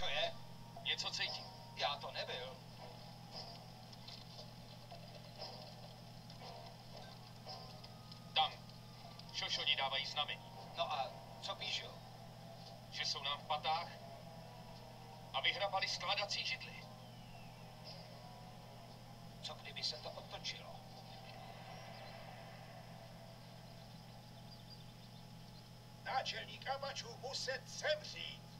Co je? Něco cítím. Já to nebyl. Tam. Šošoni dávají znamení. No a co píšu? Že jsou nám v patách a vyhrabali skládací židli. Co kdyby se to otočilo? Náčelník Amačů muset zemřít.